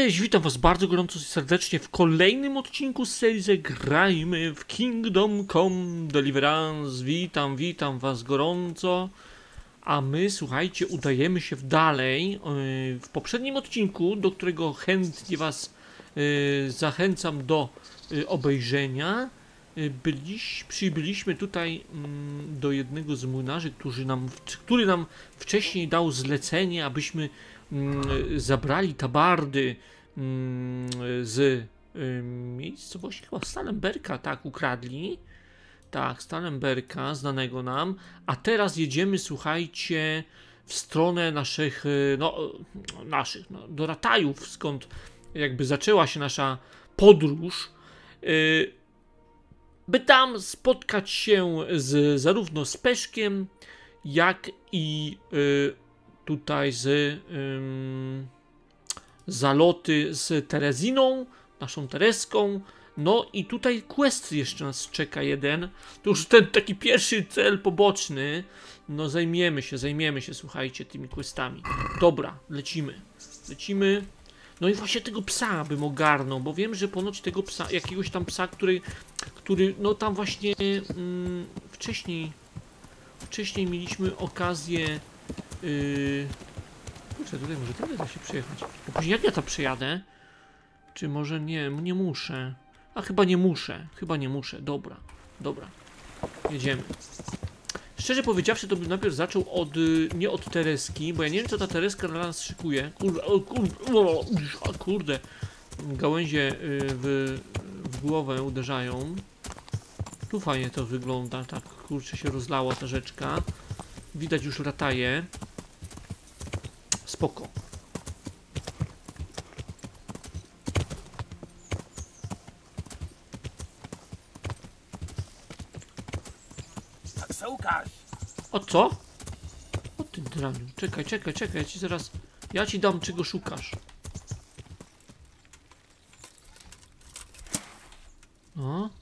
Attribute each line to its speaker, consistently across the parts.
Speaker 1: Cześć, witam was bardzo gorąco i serdecznie w kolejnym odcinku z serii Grajmy w Kingdom Come Deliverance. Witam was gorąco. A my, słuchajcie, udajemy się dalej. W poprzednim odcinku, do którego chętnie was zachęcam do obejrzenia, przybyliśmy tutaj do jednego z młynarzy, który nam wcześniej dał zlecenie, abyśmy zabrali tabardy z miejscowości, chyba Stalenberga, tak, ukradli. Tak, Stalenberga, znanego nam. A teraz jedziemy, słuchajcie, w stronę naszych, do Ratajów, skąd jakby zaczęła się nasza podróż, by tam spotkać się zarówno z Peszkiem, jak i tutaj z Zaloty z Tereziną, naszą Tereską. No i tutaj quest jeszcze nas czeka jeden. To już ten taki pierwszy cel poboczny. No zajmiemy się, słuchajcie, tymi questami. Dobra, lecimy. No i właśnie tego psa bym ogarnął, bo wiem, że ponoć tego psa, jakiegoś tam psa, który no tam właśnie wcześniej mieliśmy okazję. Kurczę, tutaj może tyle da się przejechać. Bo później jak ja tam przejadę? Czy może nie muszę? A chyba nie muszę. Dobra. Jedziemy. Szczerze powiedziawszy, to bym najpierw zaczął nie od Tereski, bo ja nie wiem, co ta Tereska dla nas szykuje. Kurde. Gałęzie w głowę uderzają. Tu fajnie to wygląda. Tak, kurczę, się rozlała ta rzeczka. Widać już rataje. Spoko. O co? O ty draniu. Czekaj, ja ci dam, czego szukasz. O.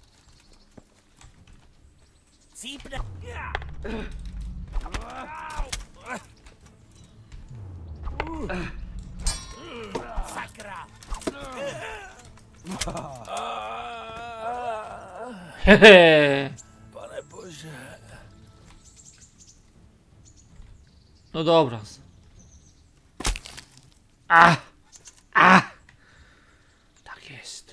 Speaker 1: Hehe.
Speaker 2: Pane Boże.
Speaker 1: No dobra. Tak jest.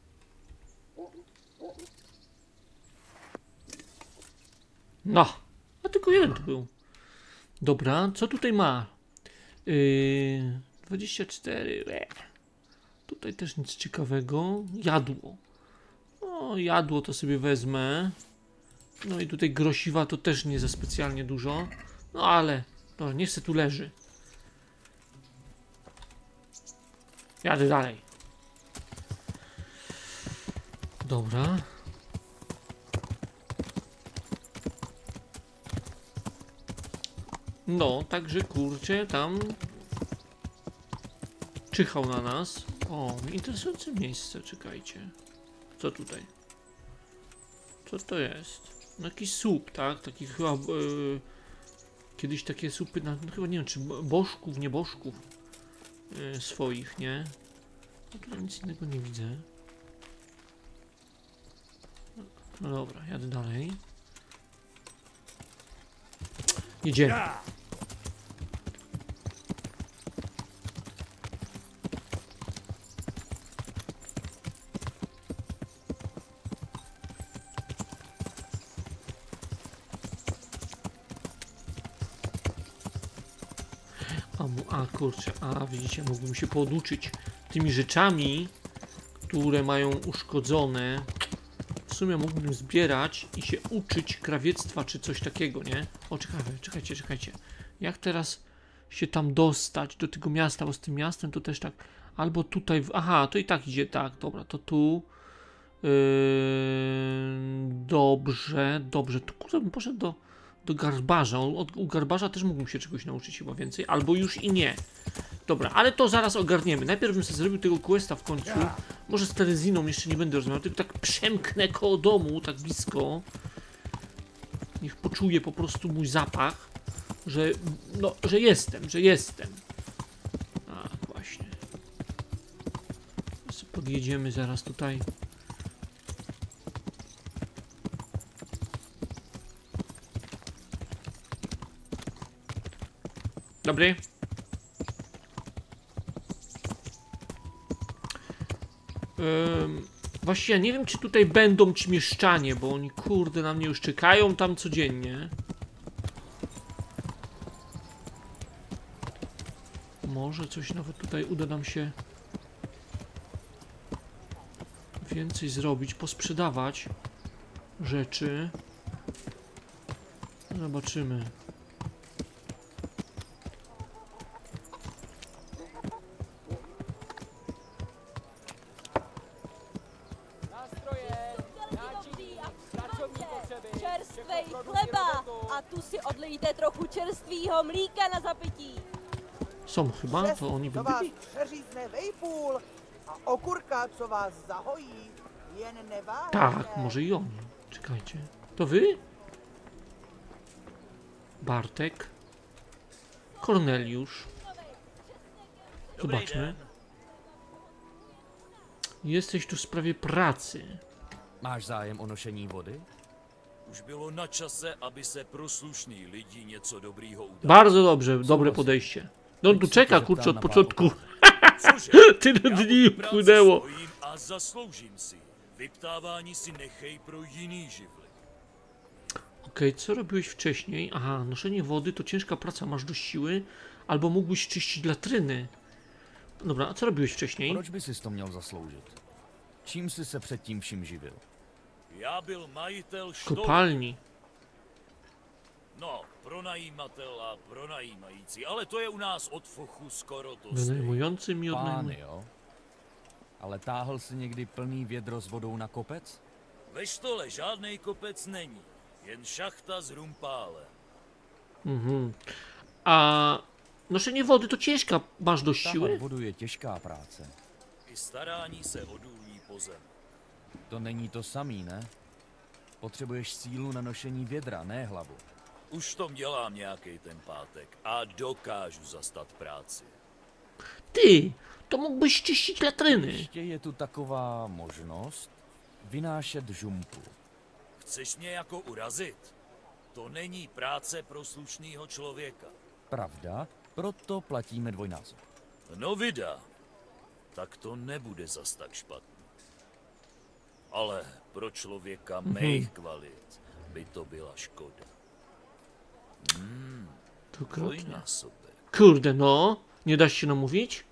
Speaker 1: No. A tylko jeden tu był. Dobra, co tutaj ma? 24. Tutaj też nic ciekawego. Jadło. O, jadło to sobie wezmę. No i tutaj grosiwa to też nie za specjalnie dużo. No ale to niech se tu leży. Jadę dalej. Dobra. No, także kurczę, tam czyhał na nas. O, interesujące miejsce, czekajcie. Co tutaj? Co to jest? No jakiś słup, tak? Taki chyba kiedyś takie słupy, no chyba nie wiem, czy bożków, niebożków swoich, nie? No tutaj nic innego nie widzę. No dobra, jadę dalej. Jedziemy. Kurczę, widzicie, mógłbym się poduczyć tymi rzeczami, które mają uszkodzone. W sumie mógłbym zbierać i się uczyć krawiectwa czy coś takiego, nie? O, czekajcie. Jak teraz się tam dostać do tego miasta, bo z tym miastem to też tak, albo tutaj, aha, to i tak idzie, tak, dobra, to tu. Dobrze, tu kurde bym poszedł do garbarza. U garbarza też mógłbym się czegoś nauczyć chyba więcej, albo już i nie. Dobra, ale to zaraz ogarniemy. Najpierw bym sobie zrobił tego questa w końcu. Może z Tereziną jeszcze nie będę rozmawiał, tylko tak przemknę koło domu, tak blisko. Niech poczuje po prostu mój zapach, że jestem. A, właśnie. wjedziemy zaraz tutaj. Dobry. Właściwie ja nie wiem, czy tutaj będą ci mieszczanie, bo oni kurde na mnie już czekają tam codziennie. Może coś nawet tutaj uda nam się więcej zrobić, posprzedawać rzeczy. Zobaczymy.
Speaker 3: Čerstvej chleba a tu si odlijte trochu čerstvýho mlíka na zapití.
Speaker 1: Są chyba, to oni
Speaker 4: co vás
Speaker 1: byli.
Speaker 4: přeřízne vejpůl a okurka, co vás zahojí, jen nevážte.
Speaker 1: Tak, może i oni. Czekajcie. To wy? Bartek. Korneliusz. Zobaczmy. Jesteś tu w sprawie pracy.
Speaker 5: Máš zájem o nošení vody?
Speaker 2: Už bylo na čase, aby se proslušní lidi něco dobrýho udali.
Speaker 1: Bardzo dobrze, dobre podejście. No tu czeka, kurczę, od początku.
Speaker 2: Cože?
Speaker 1: Tyle
Speaker 2: Já
Speaker 1: dni
Speaker 2: o tu práci
Speaker 1: upłynęło.
Speaker 2: stojím a zasloužím si. Vyptávání si nechej pro jiný živly.
Speaker 1: Okej, co robiłeś wcześniej? Aha, noszenie wody to ciężka praca, masz dość siły. Albo mógłbyś czyścić latryny. Dobra, a co robiłeś wcześniej?
Speaker 5: Proč by si to měl zasloužit? Čím jsi se předtím vším živil?
Speaker 2: Já byl majitel štoly.
Speaker 1: Kopalni.
Speaker 2: No, pronajímatel a pronajímající, ale to je u nás od fochu skoro to stejné.
Speaker 1: Wynajmującym i
Speaker 5: Pány,
Speaker 1: odnajmującym.
Speaker 5: jo? Ale táhl si někdy plný vědro s vodou na kopec?
Speaker 2: Ve štole žádnej kopec není, jen šachta s rumpálem.
Speaker 1: Mhm. A noszenie wody to ciężka, masz dość
Speaker 5: Táhat
Speaker 1: siły?
Speaker 5: vodu je těžká práce.
Speaker 2: I starání se o důlní pozem.
Speaker 5: To není to samý, ne? Potřebuješ sílu na nošení vědra, ne hlavu.
Speaker 2: Už tom dělám nějaký ten pátek a dokážu zastat práci.
Speaker 1: Ty, to mógłbyś czyścić latryny.
Speaker 5: Ještě je tu taková možnost vynášet žumpu.
Speaker 2: Chceš mě jako urazit? To není práce pro slušného člověka.
Speaker 5: Pravda, proto platíme dvojnásob.
Speaker 2: No vida, tak to nebude zas tak špatný. Ale pro člověka mých kvalit by to byla škoda.
Speaker 1: Dwukrotnie.
Speaker 2: Dvojnásobek.
Speaker 1: Kurde, no. Nie da się namówić?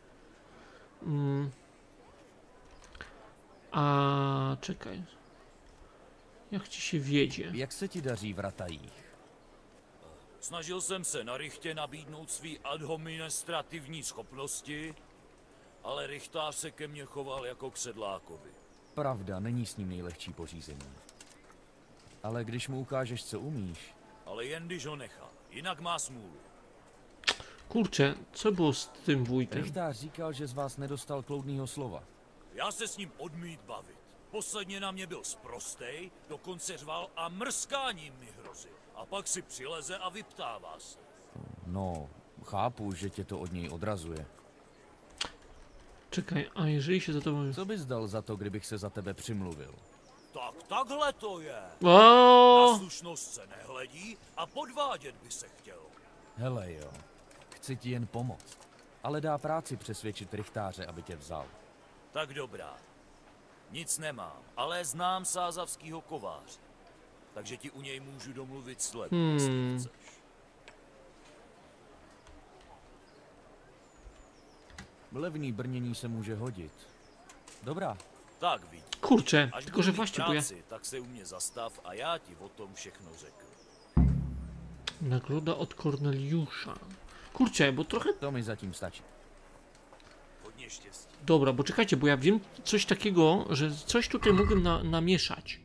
Speaker 1: A czekaj. Jak ci się wiedzie?
Speaker 5: Jak se ti daří v ratajích?
Speaker 2: Snažil jsem se na Richtě nabídnout svý administrativní schopnosti, ale Richtář se ke mně choval jako k sedlákovi.
Speaker 5: Pravda, není s ním nejlehčí pořízení. Ale když mu ukážeš, co umíš,
Speaker 2: Ale jen když ho nechá, jinak má smůlu.
Speaker 1: Kurczę, co było z tym wójtem?
Speaker 5: Richtář říkal, že z vás nedostal kloudnýho slova.
Speaker 2: Já se s ním odmít bavit. Posledně na mě byl sprostej, dokonce řval a mrskáním mi hrozil. A pak si přileze a vyptává se.
Speaker 5: No, chápu, že tě to od něj odrazuje.
Speaker 1: Czekaj, a jeżeli się za tobą...
Speaker 5: Co bys dal za to, kdybych se za tebe přimluvil?
Speaker 2: Tak takhle to je. Na
Speaker 1: O!
Speaker 2: slušnost se nehledí a podvádět by se chtěl.
Speaker 5: Hele jo, chci ti jen pomoct. Ale dá práci přesvědčit Richtáře, aby tě vzal.
Speaker 2: Tak dobrá. Nic nemám, ale znám sázavskýho kováře. Takže ti u něj můžu domluvit sled, jestli chceš.
Speaker 5: Levný brnění se může hodit. Dobrá,
Speaker 2: Tak vidíš.
Speaker 1: Kurczę,
Speaker 2: Až
Speaker 1: tylko że
Speaker 2: budu mít
Speaker 1: właśnie, bo ja...
Speaker 2: práci, tak se u mě zastav a já ti o tom všechno řeknu.
Speaker 1: Nagroda od Korneliusza. Kurczę, bo trochę...
Speaker 5: to mi zatím stačí.
Speaker 2: Hodně štěstí.
Speaker 1: Dobra, bo czekajcie, bo ja wiem coś takiego, że coś tutaj mogłem namieszać.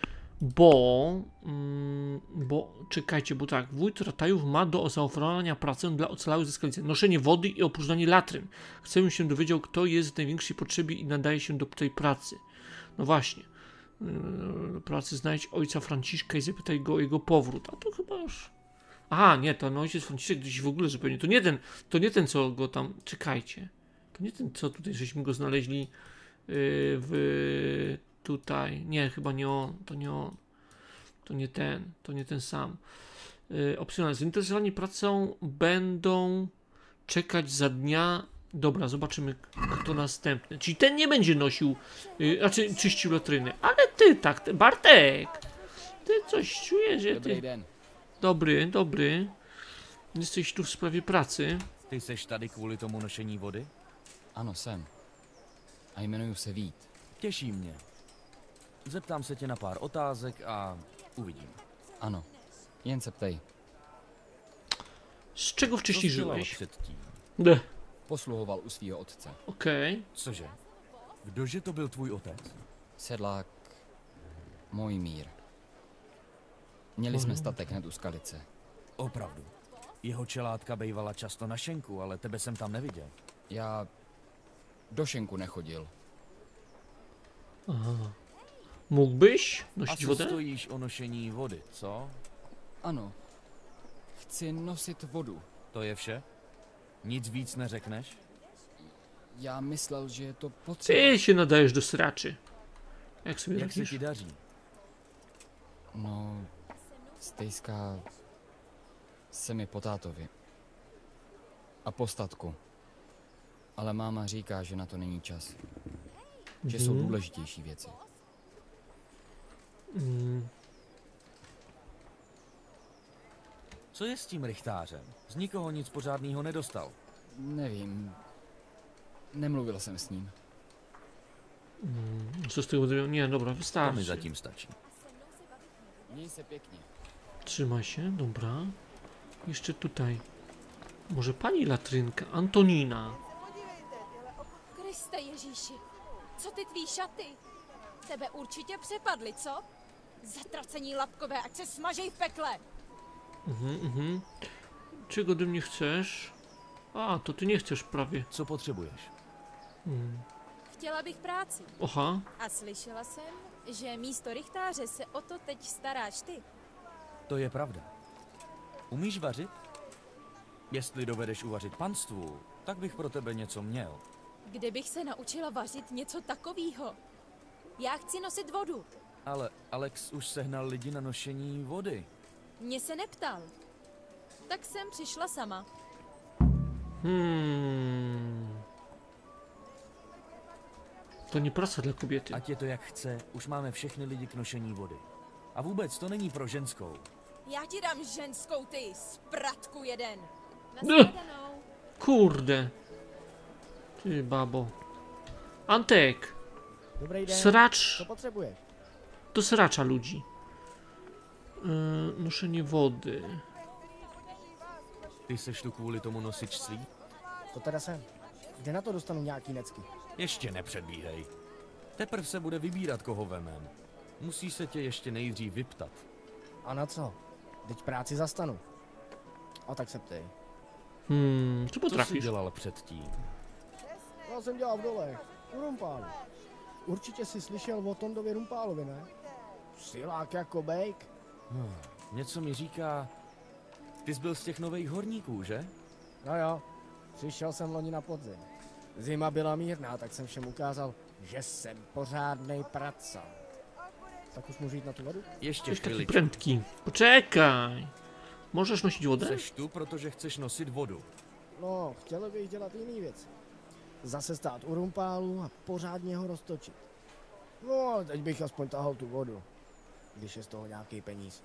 Speaker 1: Bo czekajcie, bo tak, wójt Ratajów ma do zaoferowania pracę dla ocalałych ze skalicy. Noszenie wody i opróżnianie latryn. Chcę, bym się dowiedział, kto jest w największej potrzebie i nadaje się do tej pracy. No właśnie. Do pracy znajdź ojca Franciszka i zapytaj go o jego powrót. A to chyba już... Aha, nie, to no ojciec Franciszek gdzieś w ogóle zupełnie. To nie ten, co go tam... Czekajcie. To nie ten, co tutaj żeśmy go znaleźli w tutaj. Nie, chyba nie on. To nie on. To nie ten sam. Opcjonalnie. Zainteresowani pracą będą czekać za dnia. Dobra, zobaczymy kto następny. Czyli ten nie będzie nosił, znaczy czyścił latryny. Ale ty tak, Bartek! Ty coś czujesz, że
Speaker 5: Dobrý
Speaker 1: ty...
Speaker 5: den.
Speaker 1: Dobry. Jesteś tu w sprawie pracy.
Speaker 5: Ty seš tady kvůli tomu nošení vody?
Speaker 6: Ano, jsem. A jmenuji se Vít.
Speaker 5: Těší mě. Zeptám se tě na pár otázek a uvidím.
Speaker 6: Ano. Jen se ptej.
Speaker 1: Z czego
Speaker 5: Co
Speaker 1: wcześniej
Speaker 5: jsi dělal
Speaker 1: żyłeś?
Speaker 5: předtím?
Speaker 6: Posluhoval u svého otce.
Speaker 1: Okej.
Speaker 5: Cože? Kdože to byl tvůj otec?
Speaker 6: Sedlák můj mír. Měli jsme statek hned u Skalice.
Speaker 5: Opravdu. Jeho čelátka bejvala často na šenku, ale tebe jsem tam neviděl.
Speaker 6: Já do šenku nechodil.
Speaker 1: Mógłbyś
Speaker 5: A
Speaker 1: nosić
Speaker 5: co
Speaker 1: wodę?
Speaker 5: stojíš o nošení vody, co?
Speaker 6: Ano. Chci nosit vodu.
Speaker 5: To je vše? Nic víc neřekneš?
Speaker 6: Já myslel, že je to potřeba.
Speaker 1: Ty się nadajesz do sraczy. Jak sobie
Speaker 5: Jak se
Speaker 1: radzisz?
Speaker 5: ti daří?
Speaker 6: No, stejská se mi po tátovi. A po statku. Ale máma říká, že na to není čas. Že jsou důležitější věci.
Speaker 5: Co je s tím rychtářem? Z nikoho nic pořádného nedostal.
Speaker 6: Nevím. Nemluvil jsem s ním.
Speaker 1: Co z tego będę miał? Nie, dobra,
Speaker 5: To mi
Speaker 1: wystarczy.
Speaker 5: zatím stačí.
Speaker 6: Měj se pěkně.
Speaker 1: Trzymaj się, dobra. Jeszcze tutaj. Może pani latrynka? Antonina.
Speaker 3: Kriste Ježíši, co ty tvý šaty? Tebe určitě přepadly, co? Zatracení lapkové, ať se smažej v pekle.
Speaker 1: Czego ode mnie chcesz? A, to ty nie chcesz prawie.
Speaker 5: Co potřebuješ?
Speaker 3: Chtěla bych práci.
Speaker 1: Oha.
Speaker 3: A slyšela jsem, že místo rychtáře se o to teď staráš ty.
Speaker 5: To je pravda. Umíš vařit? Jestli dovedeš uvařit panstvu, tak bych pro tebe něco měl.
Speaker 3: Kdybych se naučila vařit něco takového. Já chci nosit vodu.
Speaker 5: Ale Alex už sehnal lidi na nošení vody.
Speaker 3: Mě se neptal. Tak jsem přišla sama.
Speaker 1: To nie praca dla kobiety.
Speaker 5: Ať je to jak chce, už máme všechny lidi k nošení vody. A vůbec to není pro ženskou.
Speaker 3: Já ti dám ženskou ty, spratku jeden.
Speaker 1: Ugh.
Speaker 3: Nashledanou.
Speaker 1: Kurde. Ty babo. Antek.
Speaker 7: Dobrý den,
Speaker 1: Sracz.
Speaker 7: co potřebuješ?
Speaker 1: Do sracza ludzi. Noszenie wody.
Speaker 5: Ty seš tu kvůli tomu nosičství?
Speaker 7: To teda jsem. Kde na to dostanu nějaký necky?
Speaker 5: Ještě nepředbíhej. Teprv se bude vybírat, koho vemem. Musí se tě ještě nejdřív vyptat.
Speaker 7: A na co? Teď práci zastanu. A tak se ptej.
Speaker 1: Co
Speaker 5: Co jsi
Speaker 1: potrafisz?
Speaker 5: dělal předtím?
Speaker 7: Já jsem dělal v dolech, u Rumpálu. Určitě jsi slyšel o Tondovi Rumpálovi, ne? Silák jako bejk.
Speaker 5: Něco mi říká... Ty jsi byl z těch nových horníků, že?
Speaker 7: No jo, přišel jsem loni na podzim. Zima byla mírná, tak jsem všem ukázal, že jsem pořádnej pracant. Tak už můžu jít na tu vodu?
Speaker 5: Ještě
Speaker 1: Jesteś taki
Speaker 5: chviličku.
Speaker 1: prędki. Poczekaj. Możesz nosić wodę?
Speaker 5: Seš tu, protože chceš nosit vodu.
Speaker 7: No, chtěl bych dělat jiný věci. Zase stát u Rumpálu a pořádně ho roztočit. No, teď bych aspoň tahal tu vodu, když je z toho nějaký peníz.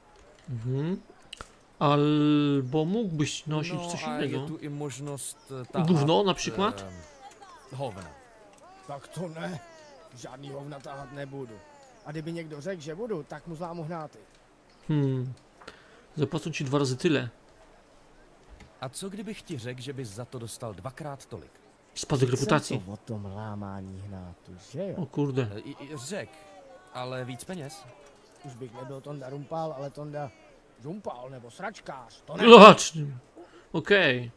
Speaker 1: Albo mógłbyś nosić
Speaker 5: No
Speaker 1: coś
Speaker 5: a je
Speaker 1: innego.
Speaker 5: tu i možnost tahat...
Speaker 1: Gówno na przykład?
Speaker 5: Hovna.
Speaker 7: Tak to ne, žádný hovna tahat nebudu. A kdyby někdo řekl, že budu, tak mu zlámu hnáty.
Speaker 1: Zapłacą ci 2 razy tyle.
Speaker 5: A co kdybych ti řekl, že bys za to dostal 2krát tolik?
Speaker 1: Spadek reputacji.
Speaker 7: Jsem to o tom lámání hnátu, že jo?
Speaker 1: O kurde.
Speaker 5: Řek, ale víc peněz?
Speaker 7: Už bych nebyl Tonda Rumpál, ale Tonda Rumpál nebo sračkář, to ne.
Speaker 1: Zobacz. Okej.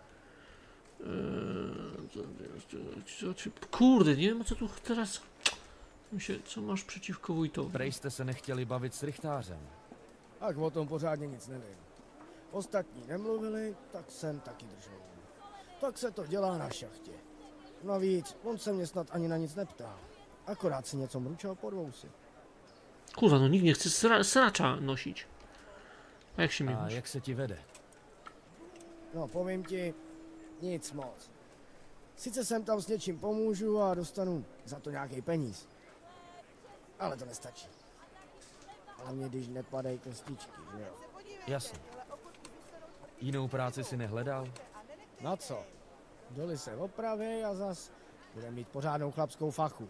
Speaker 1: Kurde, nie wiem co tu teraz... Co masz przeciwko wójtowi?
Speaker 5: Prej jste se nechtěli bavit s rychtářem.
Speaker 7: Tak o tom pořádně nic nevím. Ostatní nemluvili, tak jsem taky držel. Tak se to dělá na šachtě. Navíc, on se mě snad ani na nic neptal. Akorát si něco mručel pod vousy.
Speaker 1: Kurwa, no nikt nie chce sracza nosić. A jak się
Speaker 5: A
Speaker 1: miewasz?
Speaker 5: jak se ti vede?
Speaker 7: No, povím ti, nic moc. Sice sem tam s něčím pomůžu a dostanu za to nějaký peníz. Ale to nestačí. Hlavně když nepadají kostičky, že jo?
Speaker 5: Jasně. Jinou práci si nehledal?
Speaker 7: Na co? Doly se opraví a zas bude mít pořádnou chlapskou fachu.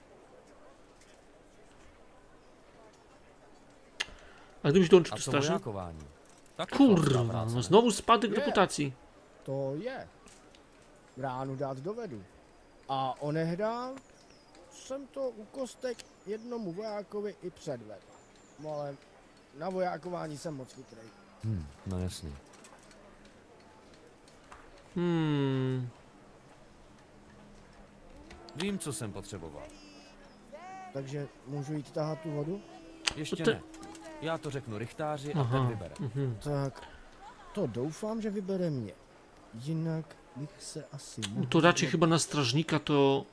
Speaker 1: A gdybyś dołączył
Speaker 5: A
Speaker 1: do
Speaker 5: to
Speaker 1: straży?
Speaker 5: vojákování? Taky
Speaker 1: Kurwa,
Speaker 5: chlapská
Speaker 1: no
Speaker 5: práce,
Speaker 1: znowu spadek
Speaker 7: Je.
Speaker 1: reputacji.
Speaker 7: To je. Ránu dát dovedu. A onehdá jsem to u kostek jednomu vojákovi i předvedl. No ale na vojákování jsem moc chytrý.
Speaker 5: No jasně. Vím, co jsem potřeboval.
Speaker 7: Takže můžu jít tahat tu vodu?
Speaker 5: Ještě
Speaker 1: To-
Speaker 5: ne. Já to řeknu rychtáři a
Speaker 1: Aha.
Speaker 5: ten vybere.
Speaker 7: Tak to doufám, že vybere mě. Jinak bych se asi mohl...
Speaker 1: To raczej chyba na strażnika to...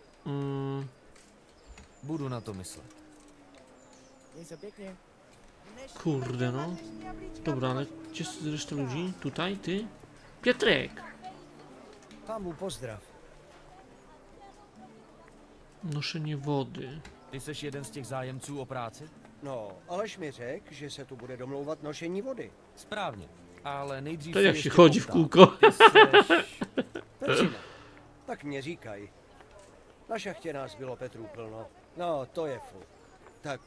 Speaker 5: Budu na to myslet.
Speaker 7: Měj se pěkně.
Speaker 1: kurde no. Dobra, ale gdzie jest reszta ludzi? Tutaj, ty? Pietrek!
Speaker 8: Pán mu pozdrav.
Speaker 1: Noszenie wody.
Speaker 5: Ty seš jeden z těch zájemců o práci?
Speaker 8: No, Aleš mi řekl, že se tu bude domlouvat nošení vody.
Speaker 5: Správně. Ale nejdřív
Speaker 1: To
Speaker 5: se
Speaker 1: jak
Speaker 5: ještě
Speaker 1: się chodzi w
Speaker 5: poptám.
Speaker 1: kółko.
Speaker 5: Ty seš...
Speaker 8: Petřina. Tak mě říkaj. Na šachtě nás bylo Petrů plno. No, to je fuk. Tak,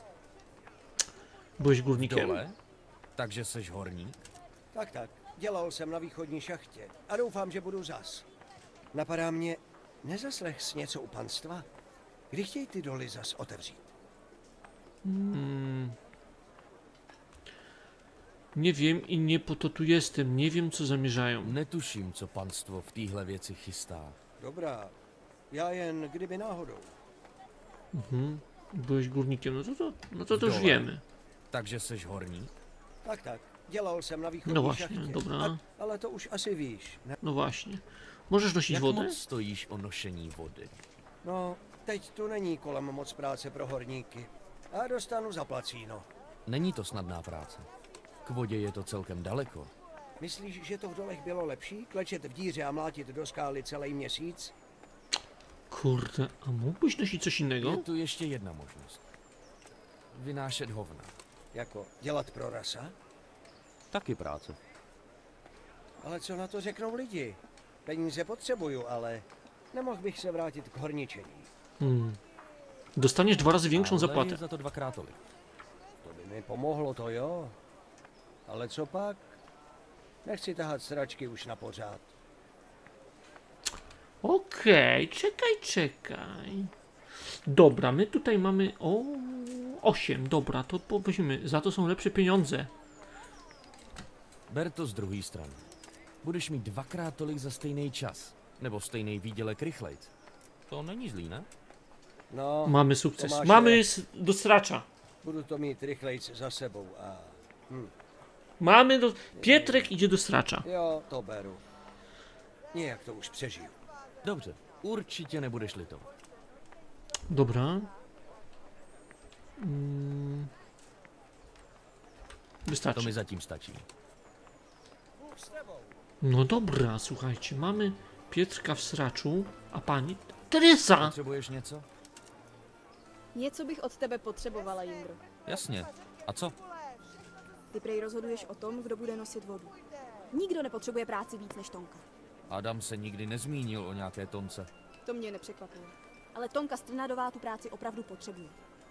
Speaker 1: Byłeś górnikiem?
Speaker 5: Dole? Takže seš horník?
Speaker 8: tak. Dělal jsem na východní šachtě. A doufám, že budu zas. Napadá mě, nezaslech jsi něco u panstva? Kdy chtějí ty doly zas otevřít?
Speaker 1: Nie wiem i nie po to tu jestem. Nie wiem, co zamierzają.
Speaker 5: Netuším, co panstvo v téhle věci chystá.
Speaker 8: Dobrá. Já jen kdyby náhodou.
Speaker 1: Byłeś górnikiem, no to już
Speaker 5: Dole.
Speaker 1: wiemy.
Speaker 5: Takže seš horník?
Speaker 8: Tak. Dělal jsem na východní
Speaker 1: No właśnie,
Speaker 8: šachtě.
Speaker 1: dobra.
Speaker 8: Ale to už asi víš. Ne?
Speaker 1: No właśnie. Możesz nosić
Speaker 5: Jak
Speaker 1: wodę?
Speaker 5: moc stojíš o nošení vody?
Speaker 8: No, teď tu není kolem moc práce pro horníky. A dostanu zaplacíno.
Speaker 5: Není to snadná práce. K vodě je to celkem daleko.
Speaker 8: Myslíš, že to v dolech bylo lepší? Klečet v díře a mlátit do skály celý měsíc?
Speaker 1: Kurde, a mógłbyś nosić coś innego?
Speaker 5: Je tu ještě jedna možnost. Vynášet hovna.
Speaker 8: Jako dělat pro rasa?
Speaker 5: Taky práce.
Speaker 8: Ale co na to řeknou lidi? Peníze potřebuju, ale nemohl bych se vrátit k horničení.
Speaker 1: Dostaniesz 2 razy większą
Speaker 5: Ale
Speaker 1: zapłatę.
Speaker 5: je za to dvakrát tolik.
Speaker 8: To by mi pomohlo, to jo. Ale co pak? Nechci tahat sračky už na pořád.
Speaker 1: Okej, czekaj. Dobra, my tutaj mamy... O, 8, dobra, to weźmiemy. Za to są lepsze pieniądze.
Speaker 5: Ber to z druhé strany. Budeš mít dvakrát tolik za stejný čas. Nebo stejný výdělek rychlejc. To není zlý, ne?
Speaker 8: No,
Speaker 1: Mamy sukces.
Speaker 8: Tomáš,
Speaker 1: Mamy do stracza.
Speaker 8: budu to mít rychlejc za sebou a...
Speaker 1: Mamy do... Pietrek idzie do stracza.
Speaker 8: Jo, to beru. Nějak to už přežiju.
Speaker 5: Dobře, určitě nebudeš litovat.
Speaker 1: Dobra.
Speaker 5: To
Speaker 1: Wystarczy.
Speaker 5: mi zatím stačí.
Speaker 1: No dobra, słuchajcie, mamy Pietrka w sraczu, a pani... Teresa!
Speaker 5: Potřebuješ něco?
Speaker 9: Něco bych od tebe potřebovala, Jindro.
Speaker 5: Jasně. A co?
Speaker 9: Ty prej rozhoduješ o tom, kdo bude nosit vodu. Nikdo nepotřebuje práci víc než Tonka.
Speaker 5: Adam se nikdy nezmínil o nějaké tonce.
Speaker 9: To mě nepřekvapuje. Ale Tonka Strnadová tu práci opravdu potřebuje.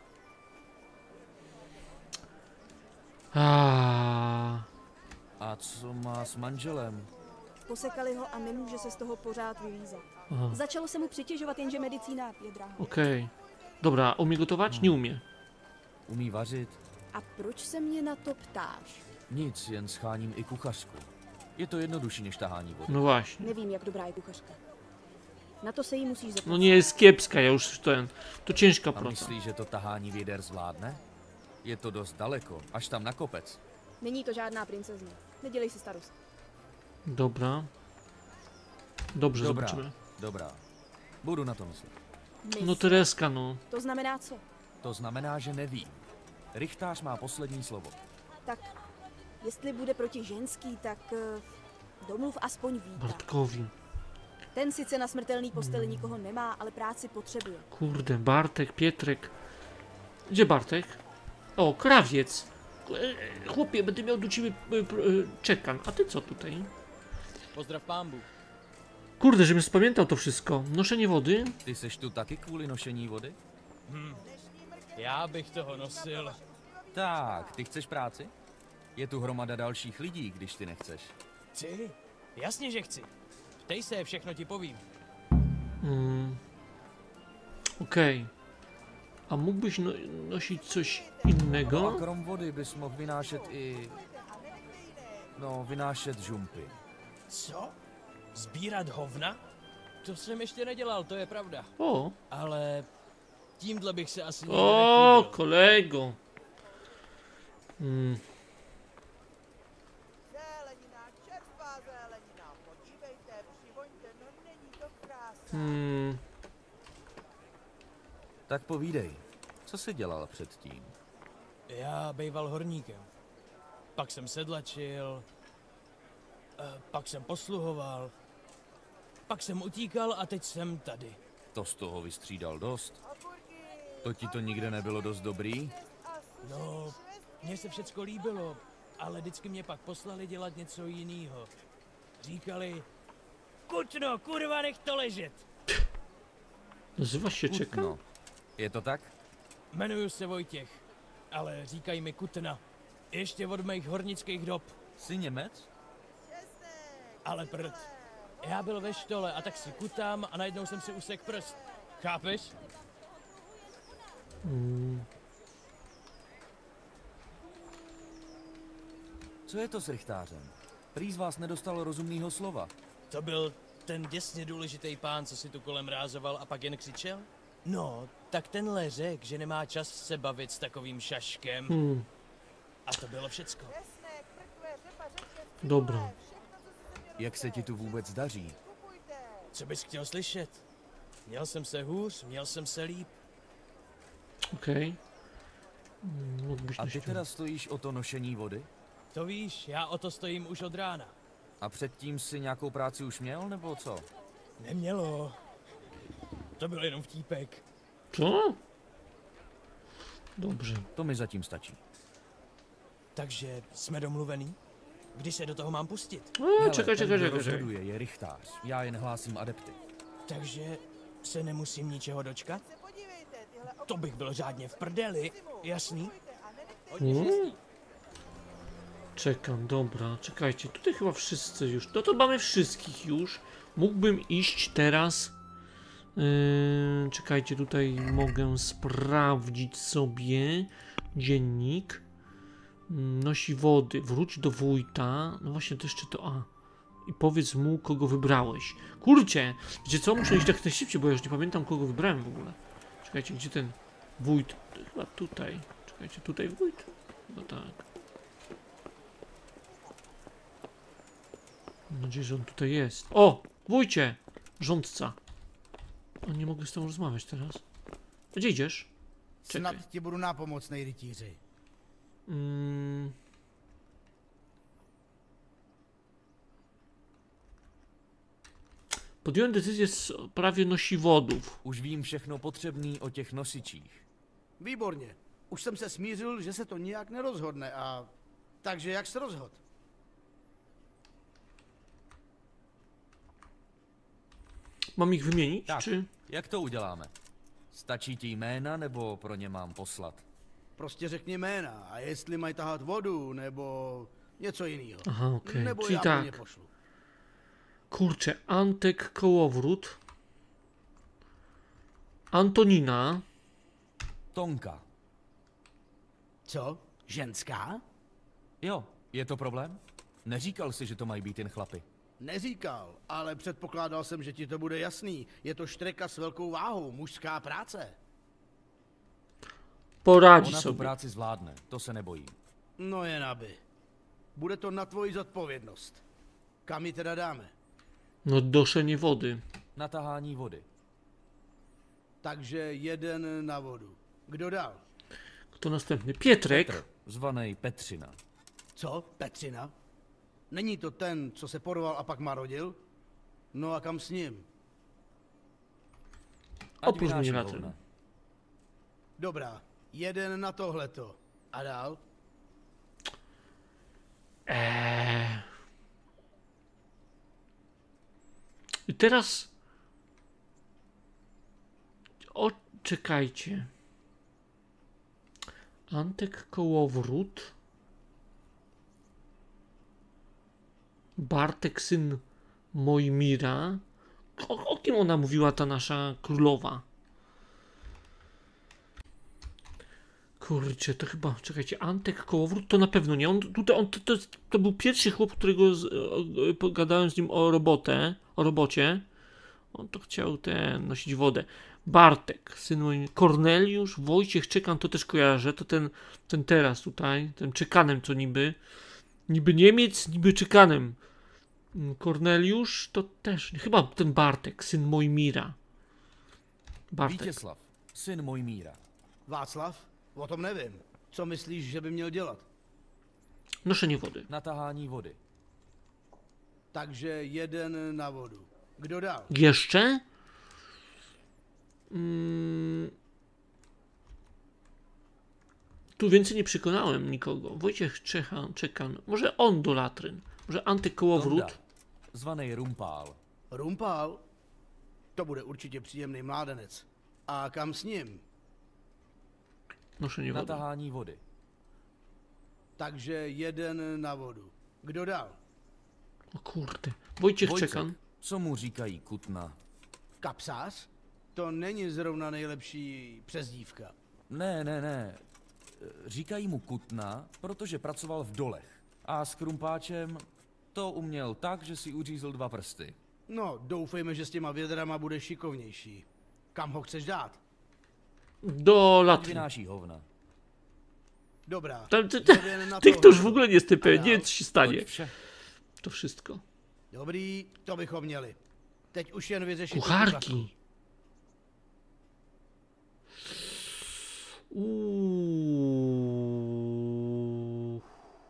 Speaker 5: A co má s manželem?
Speaker 9: Posekali ho a nemůže se z toho pořád vylízat.
Speaker 1: Aha.
Speaker 9: Začalo se mu přitěžovat, jenže medicína je drahá.
Speaker 1: Okej. Dobra, umie gotować? Nie umie.
Speaker 5: Umí vařit?
Speaker 9: A proč se mě na to ptáš?
Speaker 5: Nic, jen scháním i kuchařku. Je to jednodušší než tahání vody.
Speaker 1: No właśnie.
Speaker 9: Nevím, jak dobrá je kuchařka. Na to se jí musíš zeptat.
Speaker 1: No nie jest kiepska, ja już ten... To ciężka
Speaker 5: A
Speaker 1: praca.
Speaker 5: myslíš, že to tahání věder zvládne? Je to dost daleko, až tam na kopec.
Speaker 9: Není to žádná princezna. Nedělej si starost.
Speaker 1: Dobra. Dobrze,
Speaker 5: Dobrá,
Speaker 1: zobaczymy.
Speaker 5: dobrá. Budu na to myslet.
Speaker 1: No Tereska, no.
Speaker 9: To znamená co?
Speaker 5: To znamená, že nevím. Rychtář má poslední slovo.
Speaker 9: Tak, jestli bude proti ženský, tak domluv aspoň Víta.
Speaker 1: Bartkovi.
Speaker 9: Ten sice na smrtelný posteli nikoho nemá, ale práci potřebuje.
Speaker 1: Kurde, Bartek, Pietrek. Gdzie Bartek? O, krawiec. Chłopie, będę miał do ciebie czekan. A ty co tutaj?
Speaker 6: Pozdrav pánbu.
Speaker 1: Kurde, żebym spamiętał to wszystko. Noszenie wody.
Speaker 5: Ty seš tu taky kvůli nošení vody?
Speaker 6: Já bych toho nosil.
Speaker 5: Tak, ty chceš práci? Je tu hromada dalších lidí, když ty nechceš.
Speaker 6: Chci? Jasně, že chci. Ptej se, všechno ti povím.
Speaker 1: Okej. A mógłbyś nosić coś
Speaker 5: No
Speaker 1: innego?
Speaker 5: a krom vody bys mohl vynášet i... No, vynášet žumpy.
Speaker 6: Co? Sbírat hovna? To jsem ještě nedělal, to je pravda.
Speaker 1: O,
Speaker 6: Ale tímhle bych se asi nikdy
Speaker 1: o,
Speaker 6: nechlubil.
Speaker 1: kolego.
Speaker 4: Zelenina, čerstvá zelenina. Podívejte, přivoňte, no není to krása.
Speaker 5: Tak povídej, co jsi dělal předtím?
Speaker 6: Já bejval horníkem. Pak jsem sedlačil. Pak jsem posluhoval. Pak jsem utíkal a teď jsem tady.
Speaker 5: To z toho vystřídal dost. To ti to nikde nebylo dost dobrý?
Speaker 6: No, mně se všecko líbilo, ale vždycky mě pak poslali dělat něco jiného. Říkali, Kutno, kurva, nech to ležet.
Speaker 1: Nazywa się Czeka?
Speaker 5: No. Je to tak?
Speaker 6: Jmenuju se Vojtěch, ale říkají mi Kutna. Ještě od mých hornických dob.
Speaker 5: Jsi Němec?
Speaker 6: Ale prd. Já byl ve štole a tak si kutám a najednou jsem si usek prst. Chápeš?
Speaker 5: Co je to s rychtářem? Prý z vás nedostalo rozumného slova.
Speaker 6: To byl ten děsně důležitý pán, co si tu kolem rázoval a pak jen křičel? No, tak tenhle řekl, že nemá čas se bavit s takovým šaškem. A to bylo všecko.
Speaker 1: Dobra.
Speaker 5: Jak se ti tu vůbec daří?
Speaker 6: Co bys chtěl slyšet? Měl jsem se hůř, měl jsem se líp.
Speaker 1: Okej. Mógłbyś
Speaker 5: A ty
Speaker 1: nosić
Speaker 5: teda stojíš o to nošení vody?
Speaker 6: To víš, já o to stojím už od rána.
Speaker 5: A předtím si nějakou práci už měl, nebo co?
Speaker 6: Nemělo. To byl jenom vtípek.
Speaker 1: Co? Dobře.
Speaker 5: To mi zatím stačí.
Speaker 6: Takže jsme domluvený? Kdy se do toho mám pustit?
Speaker 5: Hele,
Speaker 1: Čekaj.
Speaker 5: ten, kdo rozhoduje, je rychtář. Já jen hlásím adepty.
Speaker 6: Takže se nemusím ničeho dočkat? To bych byl řádně v prdeli, jasný?
Speaker 1: Czekam, dobra, czekajcie, tutaj chyba wszyscy już, no to mamy wszystkich już. Mógłbym iść teraz, czekajcie, tutaj mogę sprawdzić sobie dziennik. Nosi wody, wróć do wójta, no właśnie to jeszcze to, i powiedz mu, kogo wybrałeś. Kurczę, wiecie co, muszę iść tak najszybciej, bo ja już nie pamiętam, kogo wybrałem w ogóle. Czekajcie, gdzie ten wójt? To chyba tutaj, czekajcie, tutaj wójt? No tak. Mam nadzieję, że on tutaj jest. O! Wójcie! Rządca. O, nie mogę z tobą rozmawiać teraz. Gdzie idziesz? Czekaj.
Speaker 10: Snad ti budu nápomocnej, rytíři.
Speaker 1: Podjąłem decyzję w sprawie nosiwodów.
Speaker 5: Už vím všechno potřebný o těch nosičích.
Speaker 10: Výborně. Už jsem se smířil, že se to nijak nerozhodne a... Takže jak se rozhod?
Speaker 1: Mám ich wymienić,
Speaker 5: Tak,
Speaker 1: czy?
Speaker 5: jak to uděláme? Stačí ti jména, nebo pro ně mám poslat?
Speaker 10: Prostě řekni jména a jestli mají tahat vodu, nebo něco jiného.
Speaker 1: Aha, okej.
Speaker 10: Nebo
Speaker 1: Czyli
Speaker 10: já po ně
Speaker 1: tak.
Speaker 10: pošlu.
Speaker 1: Kurczę, Antek Kołowrót. Antonina.
Speaker 5: Tonka.
Speaker 10: Co? Ženská?
Speaker 5: Jo, je to problém? Neříkal si, že to mají být jen chlapy.
Speaker 10: Neříkal, ale předpokládal jsem, že ti to bude jasný. Je to štreka s velkou váhou, mužská práce.
Speaker 1: Poradzi
Speaker 5: Ona tu
Speaker 1: sobie.
Speaker 5: práci zvládne, to se nebojím.
Speaker 10: No jen aby. Bude to na tvoji zodpovědnost. Kam ji teda dáme?
Speaker 1: No doszenie wody.
Speaker 5: Na tahání vody.
Speaker 10: Takže jeden na vodu. Kdo dál?
Speaker 1: Kto następny? Pietrek.
Speaker 5: Petr, zvanej Petřina.
Speaker 10: Co? Petřina? Není to ten, co se porval a pak marodil? No a kam s ním?
Speaker 5: Ať
Speaker 1: Oprócz
Speaker 5: vynáší
Speaker 1: mnie
Speaker 5: hovna.
Speaker 10: Dobrá, jeden na tohleto. A dál?
Speaker 1: I teraz... O, czekajcie. Antek Kołowrót. Bartek, syn Mojmira. O kim ona mówiła, ta nasza królowa? Kurczę, to chyba, czekajcie, Antek Kołowrót to na pewno nie. To był pierwszy chłop, którego pogadałem z nim o robocie. On to chciał nosić wodę. Bartek, syn mój, Korneliusz, Wojciech Czekan, to też kojarzę. To ten teraz tutaj, ten Czekanem, co niby Niemiec, niby Czekanem. Korneliusz to też, chyba ten Bartek, syn Mojmira. Bartek.
Speaker 5: Vítězslav, syn Mojmíra.
Speaker 10: Václav? O tom nevím. Co myslíš, že by měl dělat?
Speaker 1: Noszenie wody.
Speaker 5: Na tahání vody.
Speaker 10: Takže jeden na vodu. Kdo dál?
Speaker 1: Jeszcze? Tu więcej nie przekonałem nikogo. Wojciech Czekan. Może on do latryn. Może Antek Kołowrót.
Speaker 5: Tonda, zvanej Rumpál.
Speaker 10: Rumpál? To bude určitě příjemný mládenec. A kam s ním?
Speaker 1: Noszenie
Speaker 5: Na
Speaker 1: wody.
Speaker 5: tahání vody.
Speaker 10: Takže jeden na vodu. Kdo dál?
Speaker 1: O kurde. Wojciech
Speaker 5: Vojcek,
Speaker 1: Czekan.
Speaker 5: co mu říkají Kutna.
Speaker 10: Kapsář? To není zrovna nejlepší přezdívka.
Speaker 5: Ne. Říkají mu Kutna, protože pracoval v dolech. A s krumpáčem to uměl tak, že si uřízl 2 prsty.
Speaker 10: No, doufejme, že s těma vědrama bude šikovnější. Kam ho chceš dát?
Speaker 1: Do
Speaker 5: Ať
Speaker 1: latryn.
Speaker 5: vynáší hovna.
Speaker 10: Dobrá.
Speaker 1: Tych
Speaker 10: jeden na
Speaker 1: to już w
Speaker 10: tohleto.
Speaker 1: ogóle nie stypę.
Speaker 10: A
Speaker 1: Nie wiem, co się stanie.
Speaker 5: Toť vše.
Speaker 1: To wszystko.
Speaker 10: Dobrý, to bychom měli. Teď už jen vyřešit tu
Speaker 1: Kucharki.
Speaker 10: kuchařku.
Speaker 1: Uuu.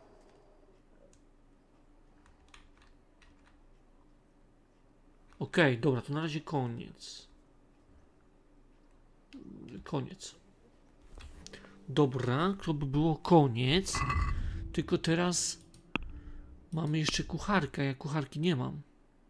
Speaker 1: Okej, dobra, to na razie koniec. Koniec. Dobra, to by było koniec. Tylko teraz mamy jeszcze kucharkę. Ja kucharki nie mam.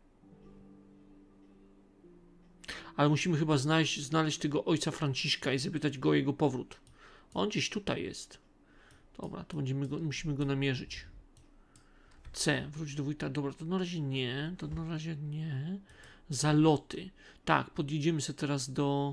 Speaker 1: Ale musimy chyba znaleźć tego ojca Franciszka i zapytać go o jego powrót. On gdzieś tutaj jest. Dobra, to musimy go namierzyć. C. Wróć do wójta. Dobra, to na razie nie. To na razie nie. Zaloty. Tak, podjedziemy sobie teraz do...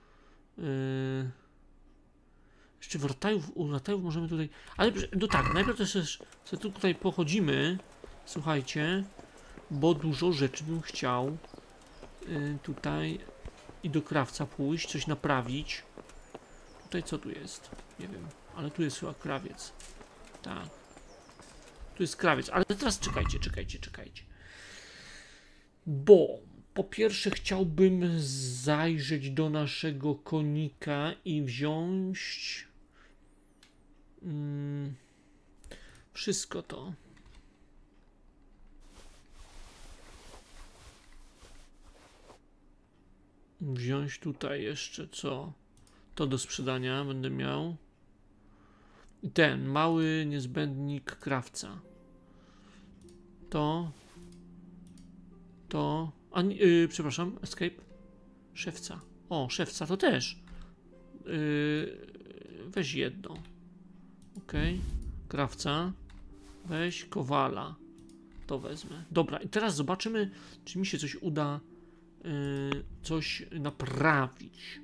Speaker 1: Jeszcze u Ratajów możemy tutaj... Ale no tak, najpierw też sobie tutaj pochodzimy. Słuchajcie. Bo dużo rzeczy bym chciał tutaj i do krawca pójść, coś naprawić. Tutaj co tu jest? Nie wiem, ale tu jest chyba krawiec. Tak. Tu jest krawiec, ale teraz czekajcie. Bo po pierwsze chciałbym zajrzeć do naszego konika i wziąć wszystko to. Wziąć tutaj jeszcze co? To do sprzedania będę miał. I ten mały niezbędnik krawca. To. Przepraszam, escape. Szewca. O, szewca to też. Weź jedno. Ok. Krawca. Weź kowala. To wezmę. Dobra, i teraz zobaczymy, czy mi się coś uda coś naprawić.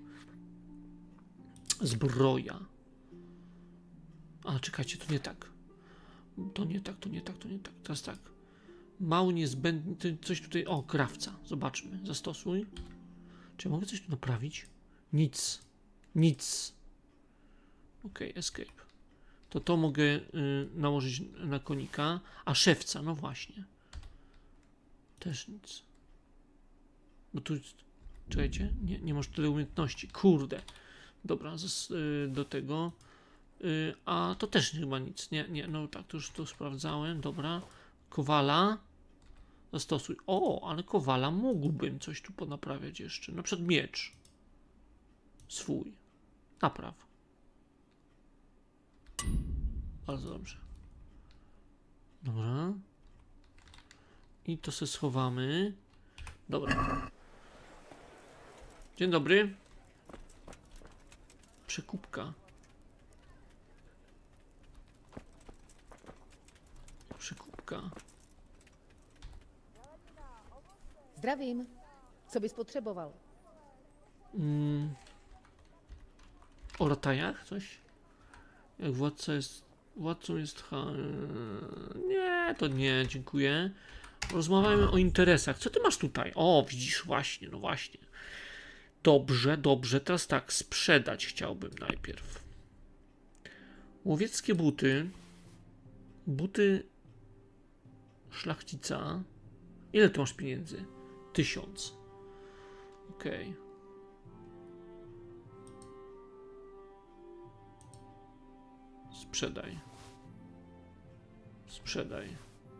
Speaker 1: Zbroja. A, czekajcie, to nie tak. To nie tak. Teraz tak. Mały niezbędny, coś tutaj... O, krawca. Zobaczmy. Zastosuj. Czy ja mogę coś tu naprawić? Nic. Ok, escape. To mogę nałożyć na konika. A szewca, no właśnie. Też nic. Bo tu Czekajcie, nie masz tyle umiejętności. Kurde. Dobra, do tego. A to też chyba nic. Nie, no tak, to już to sprawdzałem. Dobra. Kowala. Zastosuj. O, ale kowala mógłbym coś tu ponaprawiać jeszcze. Na przykład miecz. Swój. Napraw. Bardzo dobrze. Dobra. I to se schowamy. Dobra. Dzień dobry. Przekupka. Przekupka.
Speaker 11: Zdravím. Co bys potřeboval?
Speaker 1: O latajach coś? Jak władcą jest nie, to nie, dziękuję. Rozmawiamy o interesach. Co ty masz tutaj? O, widzisz, właśnie, no właśnie. Dobrze, dobrze. Teraz tak, sprzedać chciałbym najpierw. Łowieckie buty. Buty szlachcica. Ile ty masz pieniędzy? 1000. Okej. Sprzedaj. Sprzedaj.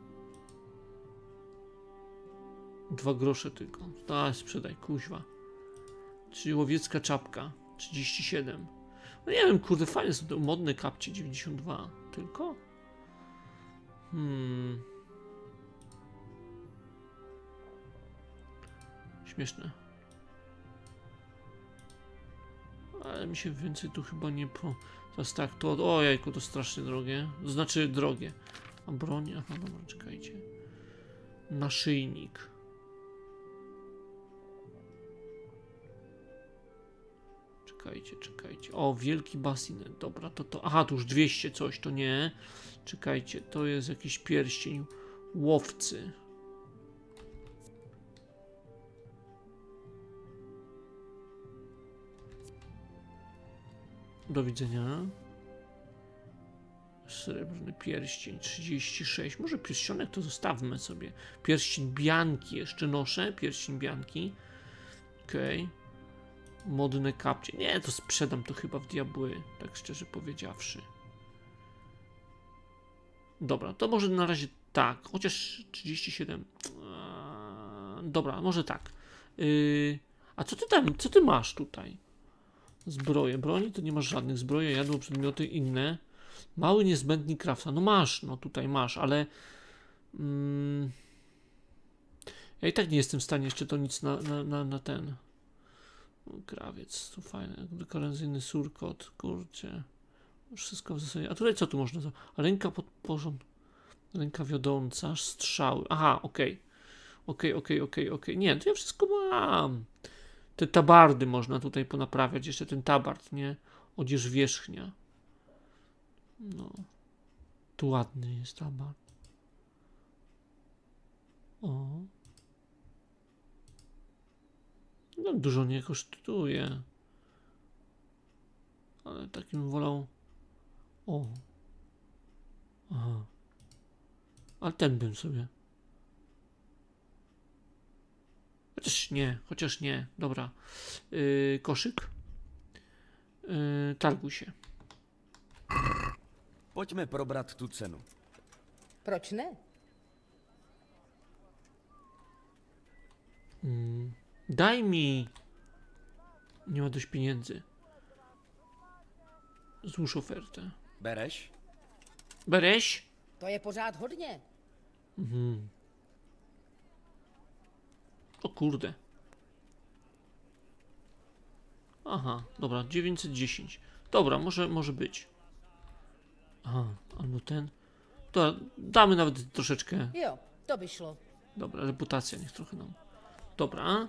Speaker 1: 2 grosze tylko. Daj, sprzedaj, kuźwa. Czyli łowiecka czapka. 37. No nie wiem, kurde, fajne są te modne kapcie. 92. Tylko? Śmieszne. Ale mi się więcej tu chyba nie po... Teraz tak, to... O jajku, to strasznie drogie. Znaczy drogie. A broń? Aha, dobra, czekajcie. Naszyjnik. Czekajcie. O, wielki basin. Dobra, to... Aha, tu już 200 coś, to nie. Czekajcie, to jest jakiś pierścień łowcy. Do widzenia. Srebrny pierścień 36. Może pierścionek to zostawmy sobie. Pierścień Bianki jeszcze noszę. Pierścień Bianki. Okej. Modne kapcie. Nie, to sprzedam to chyba w diabły. Tak szczerze powiedziawszy. Dobra, to może na razie tak. Chociaż 37. Dobra, może tak. A co ty tam? Co ty masz tutaj? Zbroje. Broni to nie masz żadnych. Zbroje, jadło, przedmioty inne. Mały niezbędnik krawca. No masz, no tutaj masz, ale... ja i tak nie jestem w stanie jeszcze to nic na ten... Krawiec, to fajne. Dekoracyjny surkot, kurczę. Już wszystko w zasadzie. A tutaj co tu można? Ręka pod porząd. Ręka wiodąca, strzały. Aha, okej. Okej. Nie, to ja wszystko mam. Te tabardy można tutaj ponaprawiać. Jeszcze ten tabard, nie? Odzież wierzchnia. No. Tu ładny jest tabard. O. No, dużo nie kosztuje. Ale takim wolał... O. Aha. Ale ten bym sobie... Chociaż nie. Dobra. Koszyk. Targuj się.
Speaker 5: Pojďme probrat tu cenu.
Speaker 11: Proč ne?
Speaker 1: Daj mi. Nie ma dość pieniędzy. Złóż ofertę.
Speaker 5: Bereš?
Speaker 1: Bereš?
Speaker 11: To je pořád hodně.
Speaker 1: O kurde. Aha, dobra, 910. Dobra, może być. Aha, albo ten. To damy nawet troszeczkę.
Speaker 11: Jo, to by šlo.
Speaker 1: Dobra, reputacja niech trochę nam. Dobra.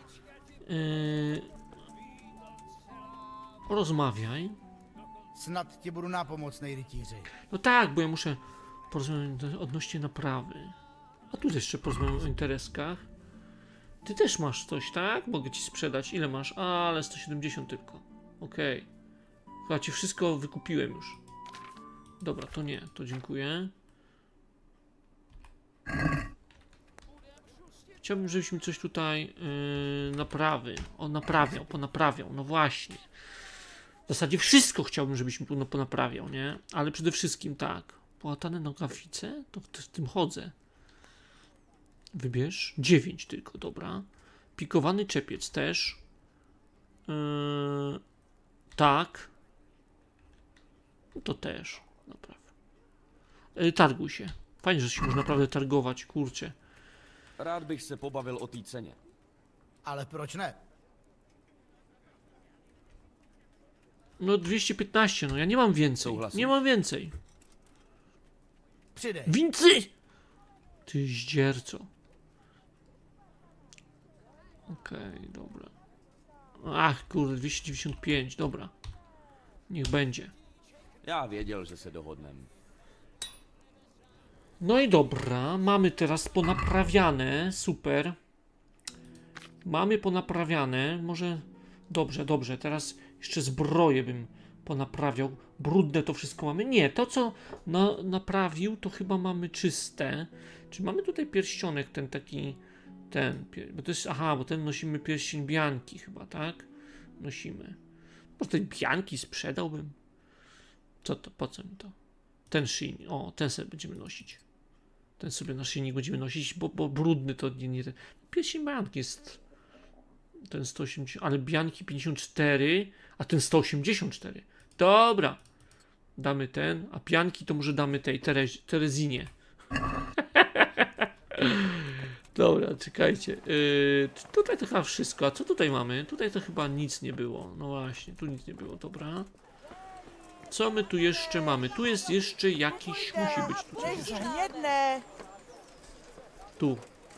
Speaker 1: Rozmawiaj.
Speaker 10: Snad ti budu nápomocnej, rytíři.
Speaker 1: No tak, bo ja muszę porozmawiać odnośnie naprawy. A tu jeszcze porozmawiam o intereskach. Ty też masz coś, tak? Mogę ci sprzedać. Ile masz? Ale 170 tylko. Okej. Chyba ci wszystko wykupiłem już. Dobra, to nie. To dziękuję. Chciałbym, żebyś mi coś tutaj ponaprawiał, no właśnie. W zasadzie wszystko chciałbym, żebyś mi ponaprawiał, nie? Ale przede wszystkim tak. Połatane nogawice? To w tym chodzę. Wybierz. 9 tylko, dobra. Pikowany czepiec też. Tak. To też. Naprawdę. Targuj się. Fajnie, że się można naprawdę targować, kurczę.
Speaker 5: Rád bych se pobavil o té ceně.
Speaker 10: Ale proč ne?
Speaker 1: No 215, no ja nie mam więcej.
Speaker 5: Souhlasím.
Speaker 1: Nie mam więcej.
Speaker 10: Přidej.
Speaker 1: Więcej! Ty zdzierco. Okej, dobra. Ach, kurde, 295, dobra. Niech będzie.
Speaker 5: Já věděl, že se dohodneme.
Speaker 1: No i dobra, mamy teraz ponaprawiane, super. Mamy ponaprawiane, może... Dobrze, teraz jeszcze zbroję bym ponaprawiał. Brudne to wszystko mamy. Nie, to co naprawił, to chyba mamy czyste. Czy mamy tutaj pierścionek ten taki... bo to jest... Aha, bo ten nosimy pierścień Bianki chyba, tak? Nosimy. Może tej Bianki sprzedałbym. Co to, po co mi to? Ten szyjnik, o, ten sobie będziemy nosić. Ten sobie na szyjnik będziemy nosić, bo brudny to nie ten. Pierścień Bianki jest ten 180, ale Bianki 54, a ten 184. Dobra. Damy ten, a Bianki to może damy tej Terezinie. Dobra, czekajcie. Tutaj to chyba wszystko. A co tutaj mamy? Tutaj to chyba nic nie było. No właśnie, tu nic nie było, dobra. Co my tu jeszcze mamy? Tu jest jeszcze jakiś... Musi być tu coś jeszcze. Tu.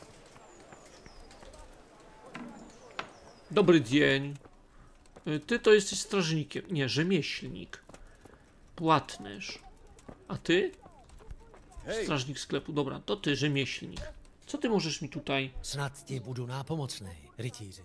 Speaker 1: Dobry dzień. Ty to jesteś strażnikiem. Nie, rzemieślnik. Płatnerz. A ty? Strażnik sklepu. Dobra, to ty, rzemieślnik. Co ty możesz mi tutaj...
Speaker 12: Snad ti budu nápomocnej, rytíři.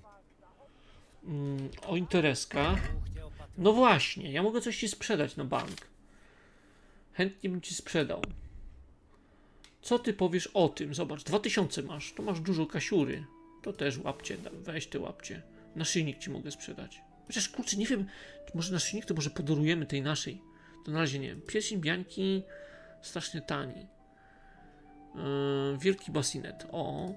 Speaker 1: O intereskach. No właśnie, ja mogę coś ci sprzedać na bank. Chętnie bym ci sprzedał. Co ty powiesz o tym? Zobacz, 2000 masz. To masz dużo kasiury. To też łapcie, weź te łapcie. Naszyjnik ci mogę sprzedać. Chociaż kurczę, nie wiem, może naszyjnik to może podarujemy tej naszej. To na razie nie wiem. Pierścień Bianki strasznie tani. Wielki basinet. O.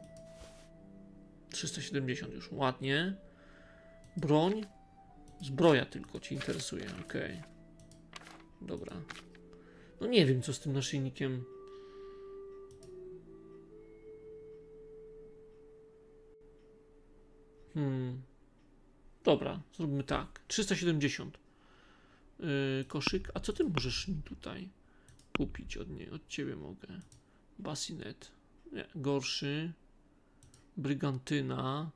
Speaker 1: 370 już, ładnie. Broń. Zbroja tylko ci interesuje, okej. Dobra. No nie wiem, co z tym naszyjnikiem. Dobra, zróbmy tak. 370. Koszyk. A co ty możesz mi tutaj kupić od niej? Od ciebie mogę. Basinet. Nie, gorszy. Brygantyna.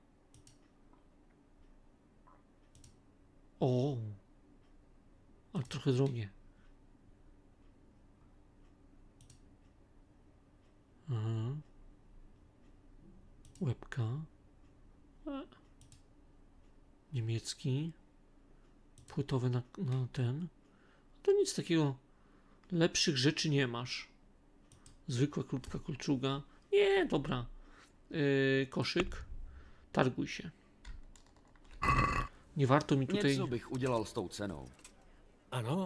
Speaker 1: O. Ale trochę drogie. Aha. Łebka. Niemiecki. Płytowy na ten. To nic takiego. Lepszych rzeczy nie masz. Zwykła krótka kolczuga. Nie, dobra. Koszyk. Targuj się. Nie warto mi tutaj...
Speaker 5: Něco bych udělal s tou cenou.
Speaker 12: Ano?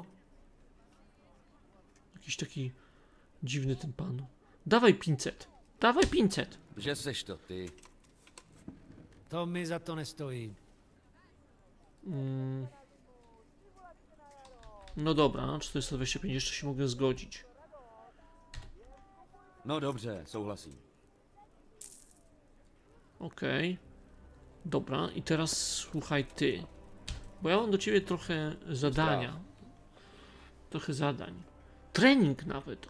Speaker 1: Jakiś taki dziwny ten pan. Dawaj 500. Dawaj 500.
Speaker 5: Že seš to ty.
Speaker 12: To mi za to nestojí.
Speaker 1: No dobra, 425 jeszcze się mogę zgodzić.
Speaker 5: No dobře, souhlasím.
Speaker 1: Okej. Dobra, i teraz słuchaj ty. Bo ja mam do ciebie trochę zadania. Trochę zadań. Trening nawet.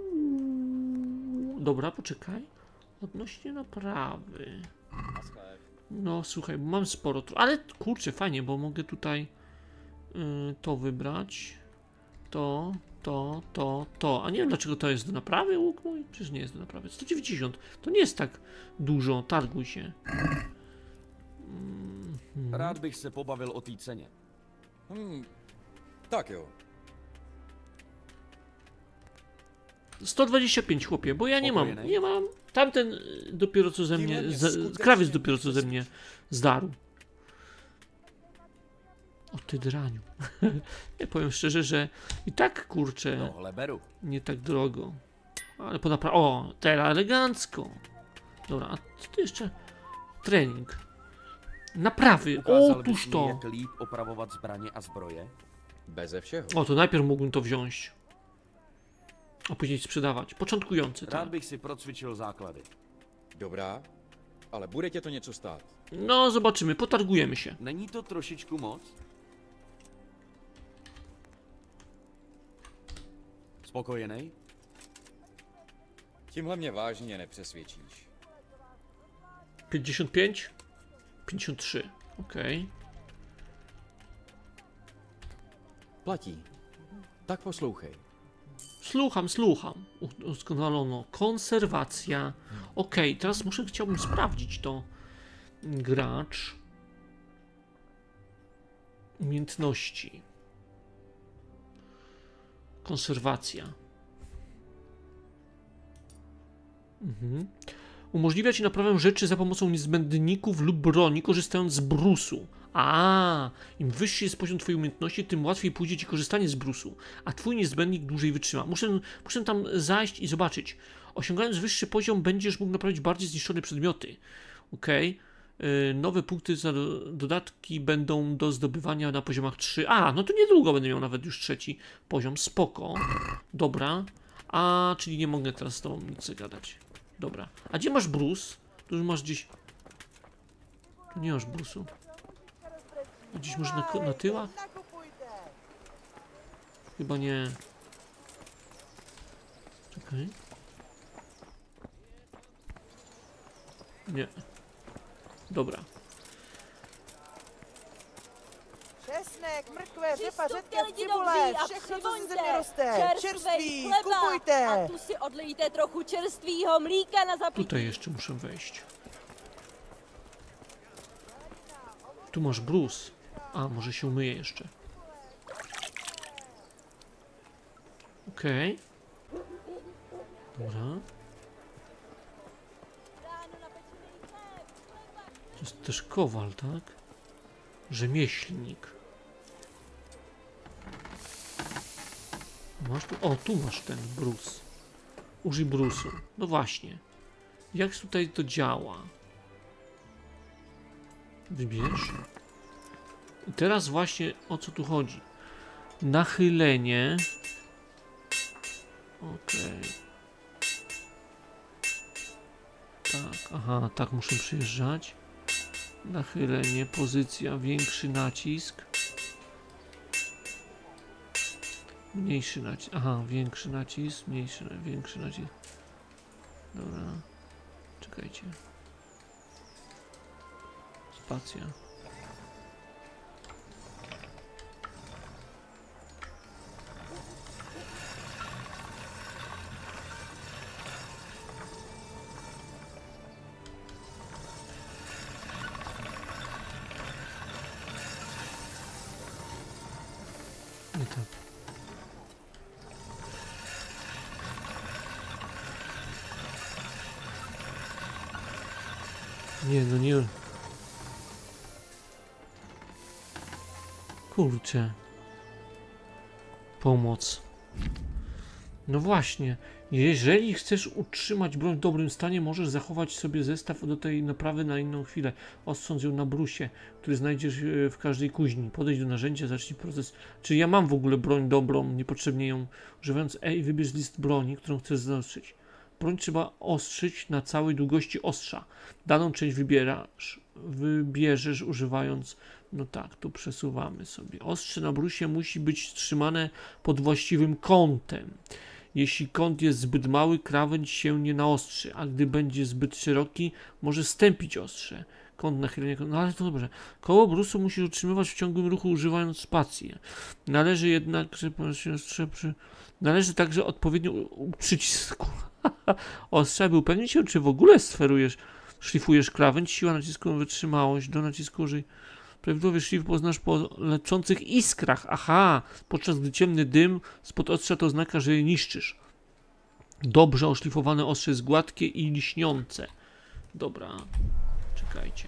Speaker 1: Dobra, poczekaj. Odnośnie naprawy. No słuchaj, mam sporo. Ale kurczę, fajnie, bo mogę tutaj to wybrać. To. A nie wiem, dlaczego to jest do naprawy, łuk mój? Przecież nie jest do naprawy. 190. To nie jest tak dużo. Targuj się.
Speaker 5: Rád bych se pobavil o té ceně.
Speaker 6: Tak jo.
Speaker 1: 125, chłopie, bo ja nie mam. Tamten dopiero co ze mnie, krawiec dopiero co ze mnie zdarł. O ty draniu. Ja powiem szczerze, że i tak, kurczę, nie tak drogo. Ale po naprawie, o, teraz elegancko. Dobra, a co to jeszcze? Trening. Naprawy, otóż to.
Speaker 13: Jak líp opravovat zbraně a zbroje?
Speaker 14: Beze všeho.
Speaker 1: O, to najpierw mógłbym to wziąć. A później sprzedawać. Początkujący, tak.
Speaker 13: Rád bych si procvičil základy.
Speaker 14: Dobrá, ale bude tě to něco stát.
Speaker 1: No, zobaczymy, potargujemy się.
Speaker 13: Není to trošičku moc? Spokojenej?
Speaker 14: Tímhle mě vážně nepřesvědčíš.
Speaker 1: 55? 53, okej.
Speaker 14: Platí. Tak poslouchej.
Speaker 1: Słucham. Udoskonalono. Konserwacja. Okej, teraz chciałbym sprawdzić to. Gracz. Umiejętności. Konserwacja. Umożliwia ci naprawę rzeczy za pomocą niezbędników lub broni, korzystając z brusu. Im wyższy jest poziom twojej umiejętności, tym łatwiej pójdzie ci korzystanie z brusu, a twój niezbędnik dłużej wytrzyma. Muszę tam zajść i zobaczyć. Osiągając wyższy poziom, będziesz mógł naprawić bardziej zniszczone przedmioty. Okej. Nowe punkty za dodatki będą do zdobywania na poziomach 3. No to niedługo będę miał nawet już 3. poziom. Spoko. Dobra. Czyli nie mogę teraz z tobą nic gadać. Dobra. A gdzie masz brus? Tu już masz gdzieś... Tu nie masz brusu. Gdzieś może na tyłach? Chyba nie. Czekaj. Nie. Dobra.
Speaker 4: Česnek, mrkve, řepa, řetka, cibule, všechno, co si země roste. Čerství, kupujte.
Speaker 15: A tu si odlejte trochu čerstvýho mlíka na zapití.
Speaker 1: Tutaj jeszcze muszę wejść. Tu masz brus. Może się umyję jeszcze. Okej. Dobra. To jest też kowal, tak? Rzemieślnik. Masz tu? O, tu masz ten brus. Użyj brusu. No właśnie. Jak tutaj to działa? Wybierz. I teraz właśnie o co tu chodzi? Nachylenie. Okej. Tak, tak muszę przyjeżdżać. Nachylenie, pozycja, większy nacisk. Mniejszy nacisk. Większy nacisk, większy nacisk. Dobra. Czekajcie. Spacja. Nie tak. Nie, no nie. Kurczę. Pomoc. No właśnie. Jeżeli chcesz utrzymać broń w dobrym stanie, możesz zachować sobie zestaw do tej naprawy na inną chwilę, ostrząc ją na brusie, który znajdziesz w każdej kuźni. Podejdź do narzędzia, zacznij proces. Czy ja mam w ogóle broń dobrą, niepotrzebnie ją używając wybierz list broni, którą chcesz zaostrzyć. Broń trzeba ostrzyć na całej długości ostrza. Daną część wybierzesz używając, no tak, tu przesuwamy sobie. Ostrze na brusie musi być trzymane pod właściwym kątem. Jeśli kąt jest zbyt mały, krawędź się nie naostrzy, a gdy będzie zbyt szeroki, może stępić ostrze. Kąt nachylenia, no ale to dobrze. Koło brusu musisz utrzymywać w ciągłym ruchu używając spacji. Należy także odpowiednio przycisku ostrza, by upewnić się, czy w ogóle szlifujesz krawędź, siła nacisku, wytrzymałość, do nacisku użyj. Prawidłowy szlif poznasz po lecących iskrach. Podczas gdy ciemny dym spod ostrza to oznaka, że je niszczysz. Dobrze oszlifowane ostrze jest gładkie i lśniące. Dobra, czekajcie.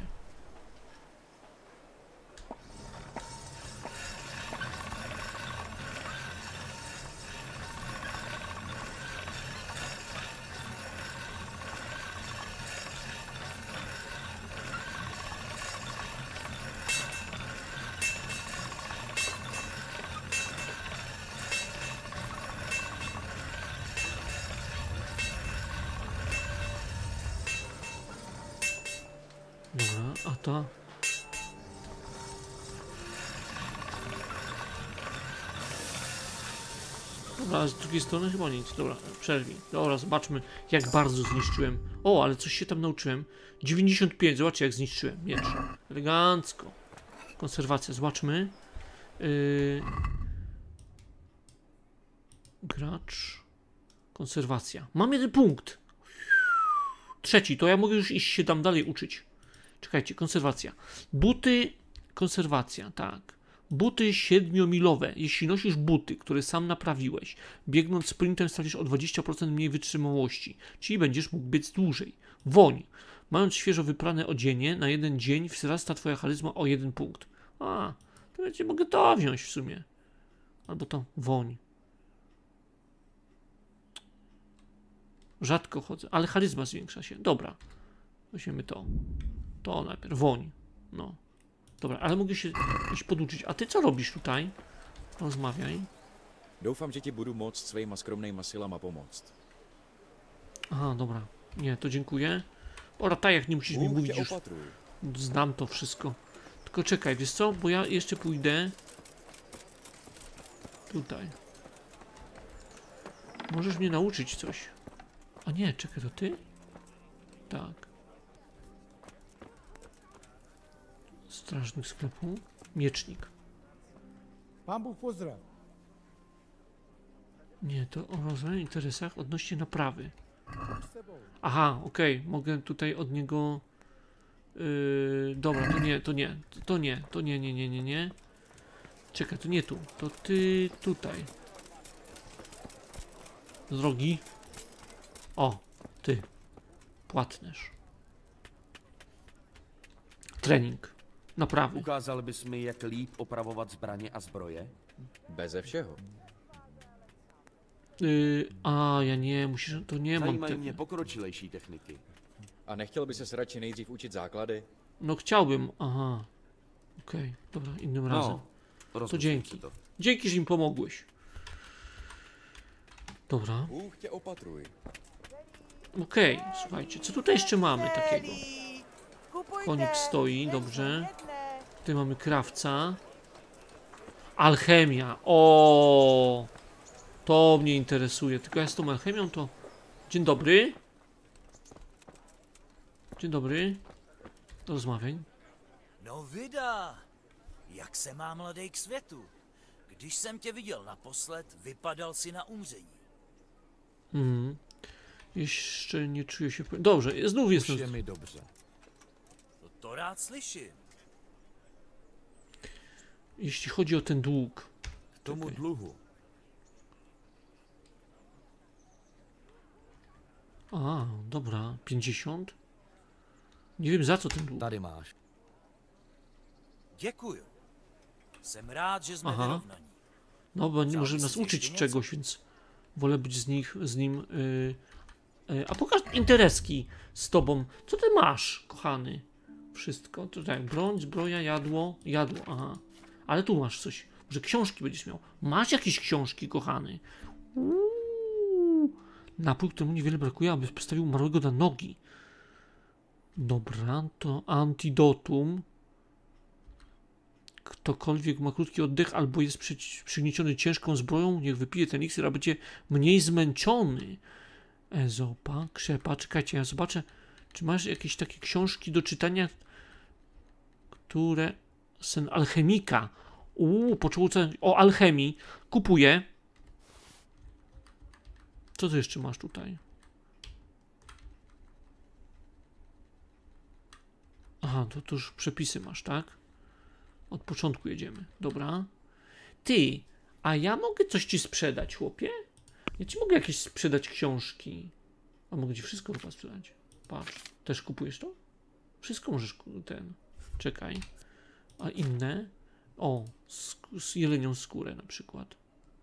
Speaker 1: Dobra, a to... Dobra, z drugiej strony chyba nic. Dobra, przerwij. Dobra, zobaczmy, jak bardzo zniszczyłem. O, ale coś się tam nauczyłem. 95, zobaczcie, jak zniszczyłem miecz. Elegancko. Konserwacja, zobaczmy. Gracz. Konserwacja. Mam 1 punkt. 3, to ja mogę już iść się tam dalej uczyć. Czekajcie, konserwacja. Buty, konserwacja, tak. Buty 7-milowe. Jeśli nosisz buty, które sam naprawiłeś, biegnąc sprintem stracisz o 20% mniej wytrzymałości, czyli będziesz mógł biec dłużej. Woń. Mając świeżo wyprane odzienie, na 1 dzień wzrasta twoja charyzma o 1 punkt. A, to będzie mogę to wziąć w sumie. Albo to woń. Rzadko chodzę, ale charyzma zwiększa się. Dobra. Weźmiemy to. To najpierw. Woń. No. Dobra, ale mogę się iść poduczyć. A ty co robisz tutaj? Rozmawiaj.
Speaker 14: Doufám, že ti budu moct svýma skromnejma silama pomoct.
Speaker 1: Aha, dobra. Nie, to dziękuję. O ratajach nie musisz mi mówić już. Znam to wszystko. Tylko czekaj, wiesz co? Bo ja jeszcze pójdę tutaj. Możesz mnie nauczyć coś. A nie, czekaj, to ty? Tak. Strażnik sklepu. Miecznik.
Speaker 7: Pan Bóg pozdraw.
Speaker 1: Nie, to o rozmawianiu interesach odnośnie naprawy. Aha, okej, mogę tutaj od niego... dobra, to nie. Czekaj, to nie tu. To ty tutaj. Drogi. O, ty. Płatnerz. Trening. Naprawy.
Speaker 13: Ukázal bys mi, jak líp opravovat zbraně a zbroje?
Speaker 14: Beze všeho.
Speaker 1: A, ja nie, musisz, to nie mam
Speaker 13: Zajímají
Speaker 1: tego.
Speaker 13: mě pokročilejší techniky.
Speaker 14: A nechtěl by ses radši nejdřív učit základy?
Speaker 1: No chciałbym, aha. Okej, dobra, innym razem. To dzięki. Dzięki, że mi pomogłeś. Dobra.
Speaker 14: Bůh tě opatruj.
Speaker 1: Okej, słuchajcie, co tutaj jeszcze mamy takiego? Konik stoi, dobrze. Tutaj mamy krawca. Alchemia, o, to mnie interesuje. Tylko ja z tą alchemią to... Dzień dobry. Dzień dobry. Rozmawiaj.
Speaker 2: No vida, jak se má mladej k světu? Když jsem tě viděl naposled, vypadal si na umření.
Speaker 1: Jeszcze nie czuję się... Dobrze, znów jestem...
Speaker 13: Je mi dobře.
Speaker 2: To rád slyším.
Speaker 1: Jeśli chodzi o ten dług...
Speaker 13: K tomu dluhu.
Speaker 1: A, dobra, 50? Nie wiem za co ten dług.
Speaker 13: Tady máš.
Speaker 2: Děkuju. Jsem rád, že jsme vyrovnaní.
Speaker 1: No, bo nie może nas uczyć czegoś, więc wolę być z nim... A pokaż intereski z tobą. Co ty masz, kochany? Wszystko. To tak, broń, zbroja, jadło, aha. Ale tu masz coś. Może książki będziesz miał. Masz jakieś książki, kochany? Napój, któremu niewiele brakuje, aby postawił umarłego na nogi. Dobra, to antidotum. Ktokolwiek ma krótki oddech albo jest przygnieciony ciężką zbroją, niech wypije ten eliksir, a będzie mniej zmęczony. Ezopa, krzepa. Czekajcie, ja zobaczę, czy masz jakieś takie książki do czytania, które... Sen alchemika. O alchemii. Kupuję. Co ty jeszcze masz tutaj? Aha, to już przepisy masz, tak? Od początku jedziemy. Dobra. Ty, a ja mogę coś ci sprzedać, chłopie? Ja ci mogę jakieś sprzedać książki. A mogę ci wszystko chyba sprzedać. Patrz, też kupujesz to? Wszystko możesz ten. Czekaj. A inne? O, z jelenią skórę na przykład.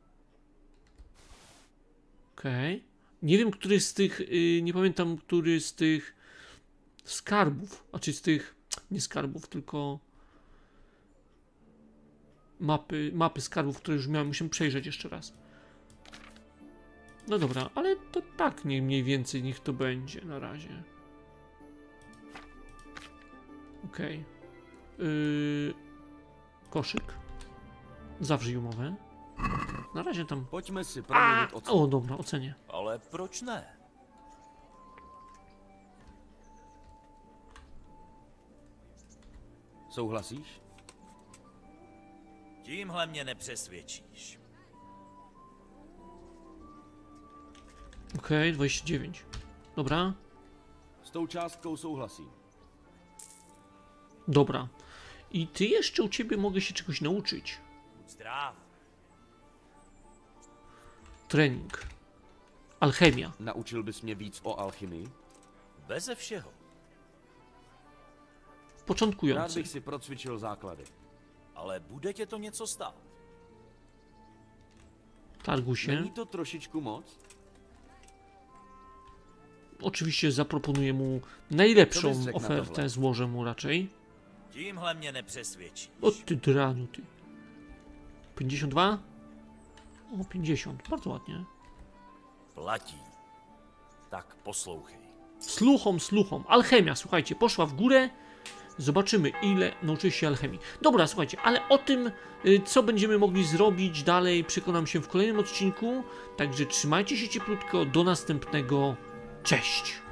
Speaker 1: Okej. Nie wiem, który z tych, nie pamiętam, który z tych skarbów, a czy z tych, nie skarbów, tylko mapy skarbów, które już miałem, musimy przejrzeć jeszcze raz. No dobra, ale to tak mniej więcej niech to będzie na razie. Okej. Koszyk. Zawrzyj umowę. Na razie tam...
Speaker 13: Pojďme si promluvit o
Speaker 1: O, dobra, ocenię.
Speaker 2: Ale proč ne?
Speaker 13: Souhlasíš?
Speaker 2: Tímhle mě nepřesvědčíš.
Speaker 1: Okej, 29. Dobra.
Speaker 13: S tou částkou souhlasím.
Speaker 1: Dobra. I ty jeszcze u ciebie mogę się czegoś nauczyć.
Speaker 2: Zdrav.
Speaker 1: Trening. Alchemia.
Speaker 13: Naučil bys mě víc o alchymii?
Speaker 2: Beze všeho.
Speaker 13: Rád
Speaker 1: Początkujący.
Speaker 13: bych si procvičil základy.
Speaker 2: Ale bude tě to něco stát.
Speaker 1: Targusie.
Speaker 13: Není to trošičku moc?
Speaker 1: Oczywiście zaproponuję mu najlepszą
Speaker 13: Co byś řekl na
Speaker 1: ofertę,
Speaker 13: tohle?
Speaker 1: złożę mu raczej.
Speaker 2: Tímhle mě nepřesvědčíš.
Speaker 1: O ty draniu, ty. 52? O, 50. Bardzo ładnie.
Speaker 2: Platí. Tak poslouchej.
Speaker 1: Sluchom. Alchemia, słuchajcie, poszła w górę. Zobaczymy, ile nauczy się alchemii. Dobra, słuchajcie, ale o tym, co będziemy mogli zrobić dalej, przekonam się w kolejnym odcinku. Także trzymajcie się cieplutko. Do następnego. Cześć!